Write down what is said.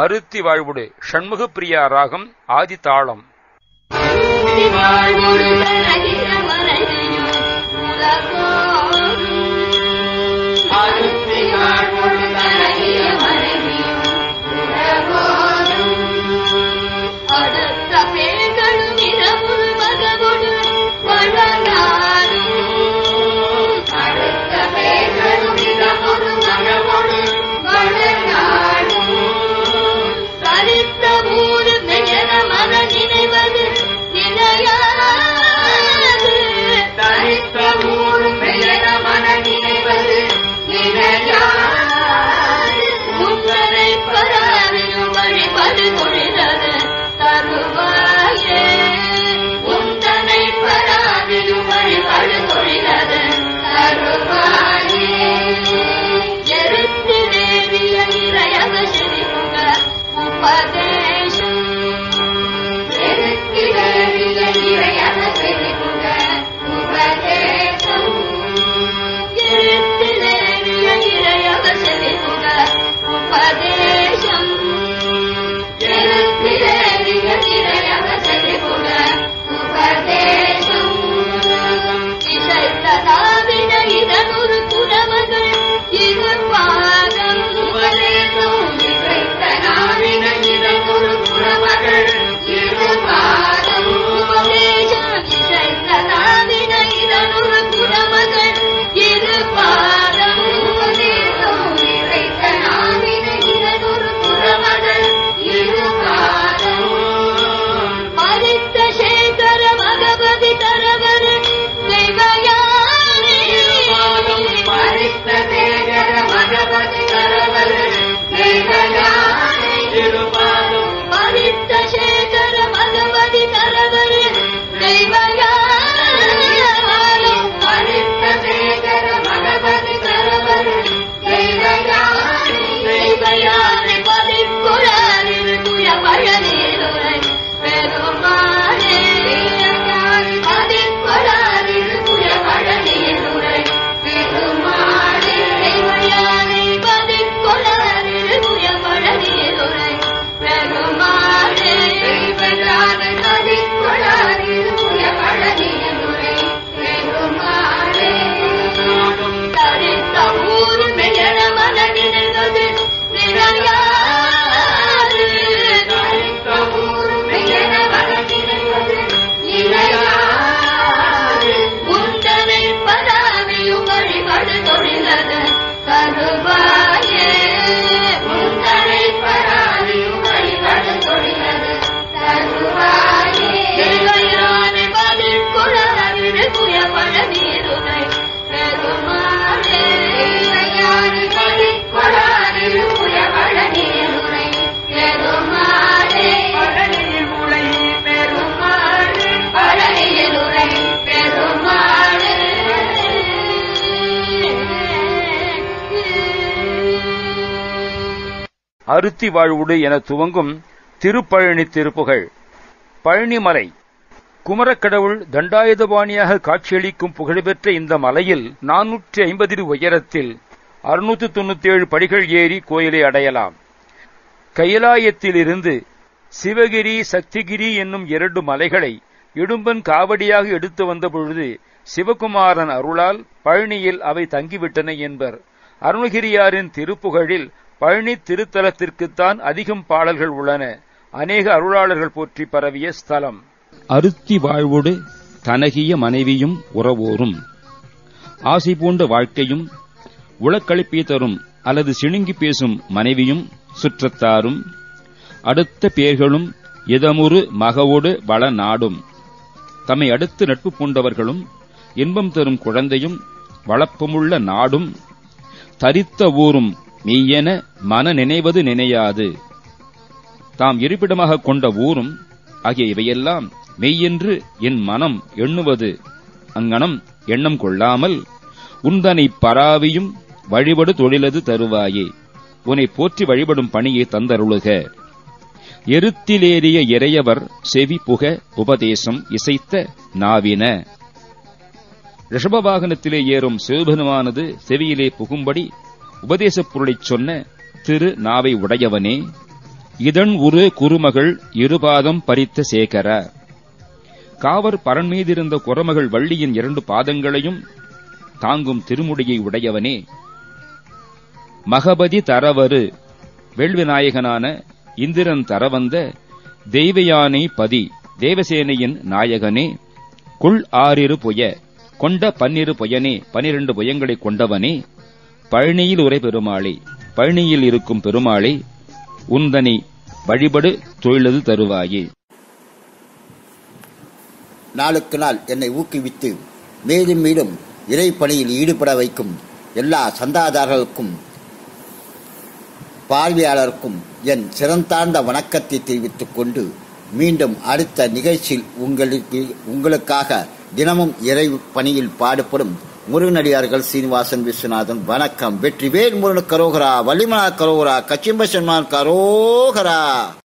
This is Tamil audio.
அருத்தி வாழ்வுடு ஷண்முக பிரியா ராகம் ஆதி தாளம். அருத்தி வாழ்வுடு என துவங்கும் திருப்பழனி திருப்புகழ். பழனிமலை குமரக்கடவுள் தண்டாயுதபாணியாக காட்சியளிக்கும் புகழ்பெற்ற இந்த மலையில் 450 அடி உயரத்தில் 697 படிகள் ஏறி கோயிலை அடையலாம். கைலாயத்திலிருந்து சிவகிரி சக்திகிரி என்னும் 2 மலைகளை இடும்பன் காவடியாக எடுத்து வந்த பொழுது சிவகுமாரன் அருளால் பழனியில் அவை தங்கிவிட்டன என்பர். அருணகிரியாரின் திருப்புகழில் பழனி திருத்தலத்திற்குத்தான் அதிகம் பாடல்கள் உள்ளன. அநேக அருளாளர்கள் போற்றி பரவிய ஸ்தலம். அருத்தி வாழ்வோடு தனகிய மனைவியும் உறவோரும் ஆசை பூண்ட வாழ்க்கையும் உளக்களிப்பை தரும் அல்லது சிணுங்கி பேசும் மனைவியும் சுற்றத்தாரும் அடுத்த பேர்களும் இதமுறு மகவோடு வள நாடும் தம்மை அடுத்து நட்பு பூண்டவர்களும் இன்பம் தரும் குழந்தையும் வளப்பமுள்ள நாடும் தரித்த ஊரும் மெய்யென மன நினைவது நினையாது தாம் இருப்பிடமாக கொண்ட ஊரும் ஆகிய இவையெல்லாம் மெய்யென்று என் மனம் எண்ணுவது அங்கனம் எண்ணம் கொள்ளாமல் உந்தனை பராவியும் வழிபடு தொழிலது தருவாயே உன்னை போற்றி வழிபடும் பணியை தந்தருளுக. எருத்திலேறிய இறையவர் செவி புக உபதேசம் இசைத்த நாவின. ரிஷபவாகனத்திலே ஏறும் சிவபெருமானது செவியிலே புகும்படி உபதேசப் பொருளைச் சொன்ன திரு நாவை உடையவனே, இதன் ஒரு குறுமகள் இருபாதம் பறித்த சேகர. காவர் பரன் மீதிருந்த குரமகள் வள்ளியின் 2 பாதங்களையும் தாங்கும் திருமுடியை உடையவனே, மகபதி தரவரு வேள்விநாயகனான இந்திரன் தரவந்த தெய்வயானை பதி தேவசேனையின் நாயகனே, குள் 6 புய கொண்ட 12 புயனே, 12 புயங்களை கொண்டவனே, பழனியில் உரை பெருமாளே, பழனியில் இருக்கும் பெருமாளே, உந்தனை வழிபடு தொழிலது தருவாயே. நாளுக்கு நாள் என்னை ஊக்குவித்து மேலும் மேலும் இறைப்பணியில் ஈடுபட வைக்கும் எல்லா சந்தாதாரர்களுக்கும் பார்வையாளருக்கும் என் சிறந்தார்ந்த வணக்கத்தை தெரிவித்துக் கொண்டு மீண்டும் அடுத்த நிகழ்ச்சியில் உங்களுக்காக தினமும் இறை பணியில் பாடுபடும் முருகனடியார்கள் சீனிவாசன் விஸ்வநாதன். வணக்கம். வெற்றிவேல் முருகனுக்கு கரோகரா, வள்ளிமலர் கரோகரா, கச்சிம்ப சன்மான் கரோகரா.